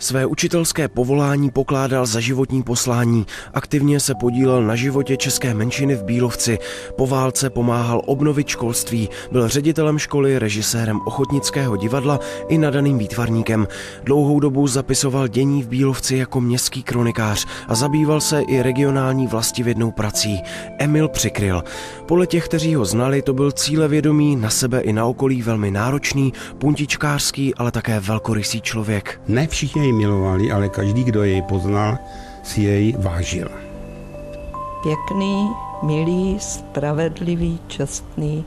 Své učitelské povolání pokládal za životní poslání. Aktivně se podílel na životě české menšiny v Bílovci. Po válce pomáhal obnovit školství. Byl ředitelem školy, režisérem ochotnického divadla i nadaným výtvarníkem. Dlouhou dobu zapisoval dění v Bílovci jako městský kronikář a zabýval se i regionální vlastivědnou prací. Emil Přikryl. Podle těch, kteří ho znali, to byl cílevědomý, na sebe i na okolí velmi náročný, puntičkářský, ale také velkorysý člověk. Ne všichni jej milovali, ale každý, kdo jej poznal, si jej vážil. Pěkný, milý, spravedlivý, čestný.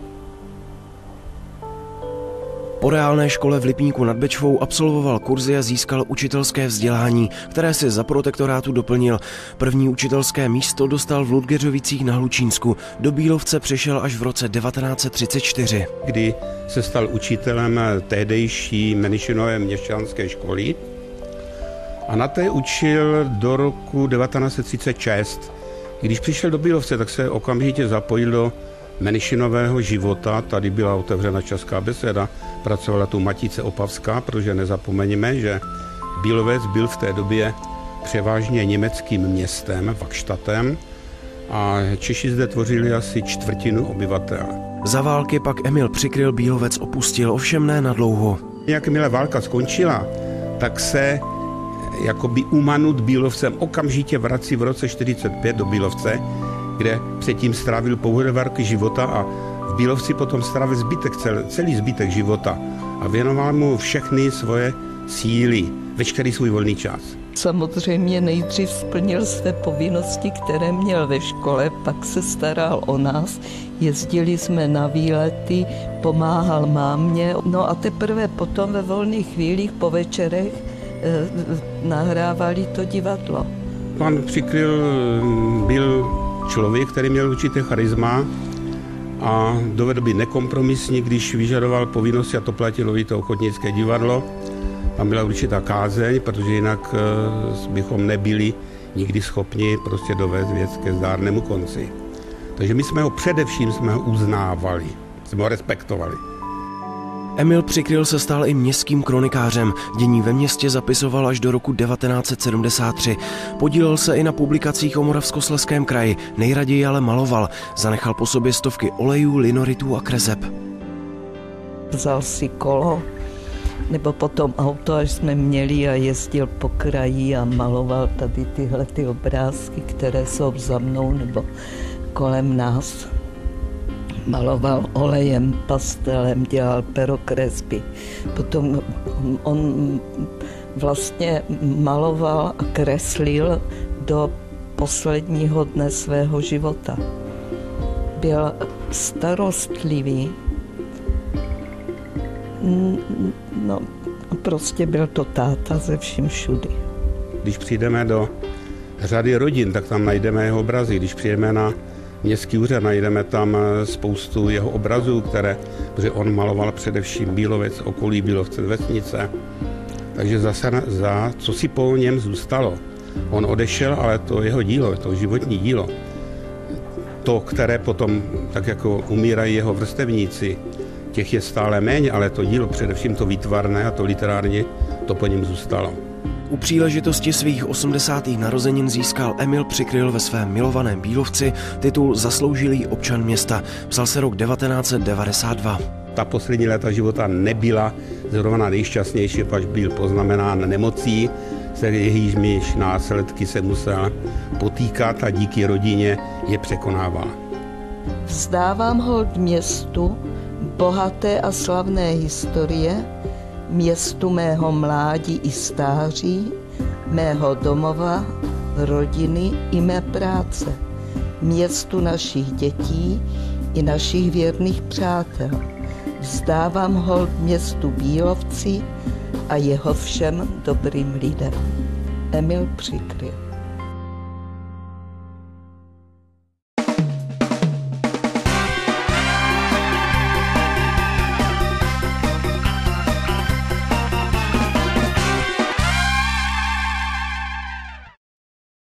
Po reálné škole v Lipníku nad Bečvou absolvoval kurzy a získal učitelské vzdělání, které si za protektorátu doplnil. První učitelské místo dostal v Ludgeřovicích na Hlučínsku. Do Bílovce přišel až v roce 1934. Kdy se stal učitelem tehdejší Menišinové měšťanské školy a na té učil do roku 1936. Když přišel do Bílovce, tak se okamžitě zapojil do Menišinového života. Tady byla otevřena česká beseda, pracovala tu Matice Opavská, protože nezapomeňme, že Bílovec byl v té době převážně německým městem, Vakštatem, a Češi zde tvořili asi čtvrtinu obyvatel. Za války pak Emil Přikryl Bílovec opustil, ovšem ne na dlouho. Jakmile válka skončila, tak se jakoby umanut Bílovcem okamžitě vrací v roce 1945 do Bílovce, kde předtím strávil pouhé 2 roky života a v Bílovci potom strávil celý zbytek života a věnoval mu všechny svoje síly, veškerý svůj volný čas. Samozřejmě nejdřív splnil své povinnosti, které měl ve škole, pak se staral o nás, jezdili jsme na výlety, pomáhal mámě, no a teprve potom ve volných chvílích po večerech nahrávali to divadlo. Pan Přikryl byl člověk, který měl určité charisma a dovedl být nekompromisní, když vyžadoval povinnosti, a to platilo i to ochotnické divadlo. Tam byla určitá kázeň, protože jinak bychom nebyli nikdy schopni prostě dovést věc ke zdárnému konci. Takže my jsme ho především uznávali, jsme ho respektovali. Emil Přikryl se stal i městským kronikářem. Dění ve městě zapisoval až do roku 1973. Podílel se i na publikacích o Moravskoslezském kraji, nejraději ale maloval. Zanechal po sobě stovky olejů, linoritů a kreseb. Vzal si kolo, nebo potom auto, až jsme měli, a jezdil po kraji a maloval tady tyhle obrázky, které jsou za mnou nebo kolem nás. Maloval olejem, pastelem, dělal perokresby. Potom on vlastně maloval a kreslil do posledního dne svého života. Byl starostlivý, no prostě byl to táta ze vším všudy. Když přijdeme do řady rodin, tak tam najdeme jeho obrazy. Když přijdeme na městský úřad, najdeme tam spoustu jeho obrazů, protože on maloval především Bílovec, okolí Bílovce, vesnice. Takže za co si po něm zůstalo. On odešel, ale to jeho dílo, to životní dílo, to, které potom, tak jako umírají jeho vrstevníci, těch je stále méně, ale to dílo, především to výtvarné a to literární, to po něm zůstalo. U příležitosti svých 80. narozenin získal Emil Přikryl ve svém milovaném Bílovci titul Zasloužilý občan města. Psal se rok 1992. Ta poslední léta života nebyla zrovna nejšťastnější, pač byl poznamenán nemocí, se jejíž následky se musel potýkat a díky rodině je překonával. Vzdávám hold městu bohaté a slavné historie, městu mého mládí i stáří, mého domova, rodiny i mé práce, městu našich dětí i našich věrných přátel. Vzdávám hold městu Bílovci a jeho všem dobrým lidem. Emil Přikryl.